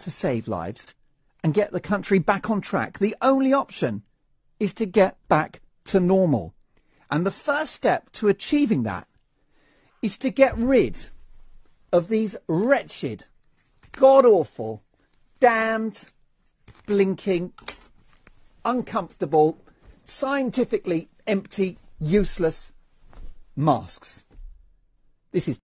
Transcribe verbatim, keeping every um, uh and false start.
to save lives and get the country back on track, the only option is to get back to normal. And the first step to achieving that is to get rid of these wretched, god-awful, damned, blinking, uncomfortable, scientifically empty, useless masks. This is